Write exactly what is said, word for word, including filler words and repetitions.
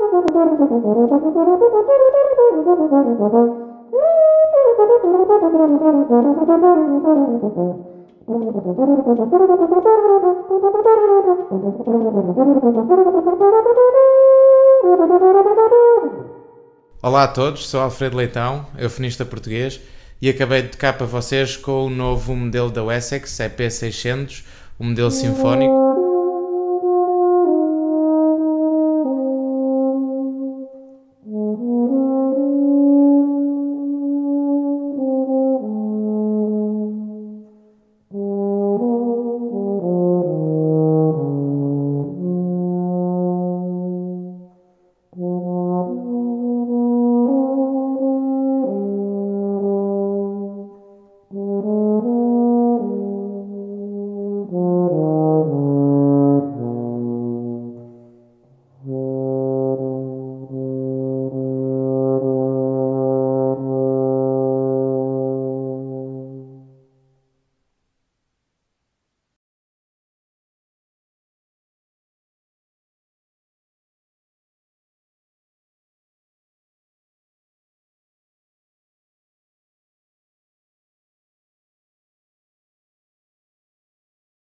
Olá a todos, sou Alfredo Leitão, eufonista português, e acabei de tocar para vocês com o novo modelo da Wessex, E P seiscentos, o modelo sinfónico.